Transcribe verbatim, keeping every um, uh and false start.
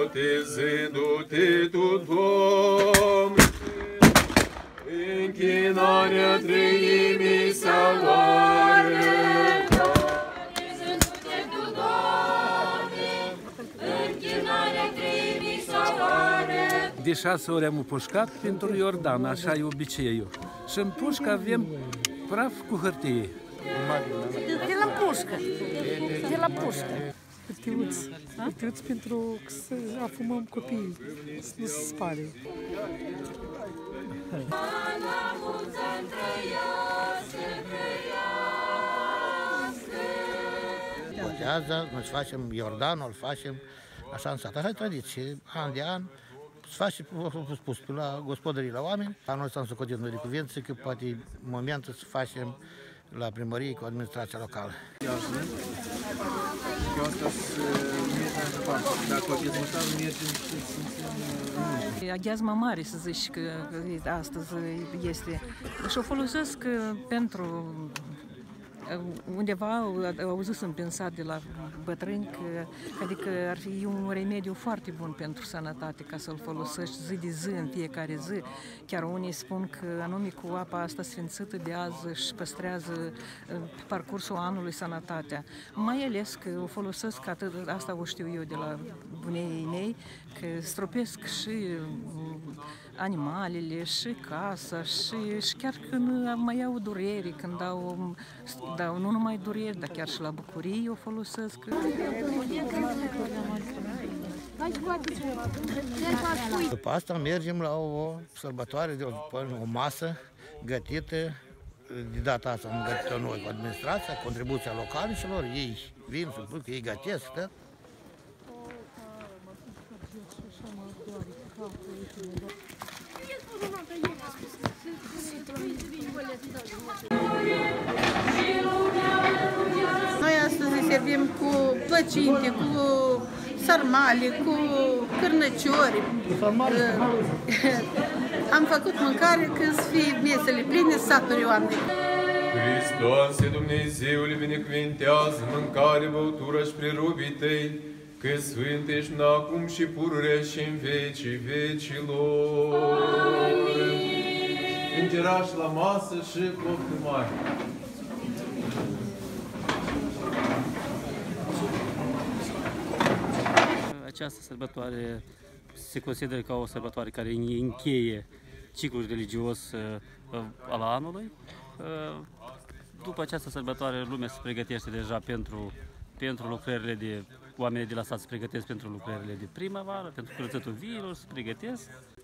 botezându-te tu, Doamne, închinarea treimii saloare. Botezându-te tu, Doamne, închinarea treimii saloare. De șase ori am împușcat pentru Iordan, așa e obiceiul. Și în pușcă avem praf cu hârtie. De la pușcă. De la pușcă. Hârtiuți. Hârtiuți pentru să afumăm copiii, să nu se spare. Botează, noi facem Iordanul, îl facem așa în sat. Așa e tradiție, an de an. Se face, a spus, la gospodării, la oameni. Anul ăsta am socotit noi de cuvință că poate e momentul să facem la primărie cu administrația locală. Aghiazma mare, să zici că astăzi este. Și o folosesc pentru undeva au auzit în pensat de la bătrâni că adică ar fi un remediu foarte bun pentru sănătate ca să-l folosești zi de zi, în fiecare zi. Chiar unii spun că anume cu apa asta sfințită de azi își păstrează pe parcursul anului sănătatea. Mai ales că o folosesc, atât, asta o știu eu de la bunii mei, că stropesc și animalele, și casa, și, și chiar când mai au dureri, când au, dau nu numai dureri, dar chiar și la bucurii o folosesc. După asta mergem la o sărbătoare, de o, o masă gătită, de data asta am gătit-o noi cu administrația, contribuția localnicilor, ei vin, supun, că ei gătesc, tot. Noi astăzi servim cu plăcinte, cu sarmale, cu cârnăciori. Am făcut mâncare când să fie mesele pline, saturi oameni. Hristoase, Dumnezeule, binecuvântează mâncare, băutură și prerobii tăi, că sfânt ești acum și pururea și în vecii vecilor. Îngeraș la masă și poftă mare. Această sărbătoare se consideră ca o sărbătoare care încheie ciclul religios al anului. După această sărbătoare, lumea se pregătește deja pentru, pentru lucrările de... Oamenii de la sat se pregătesc pentru lucrările de primăvară, pentru curățătul viilor, se pregătesc.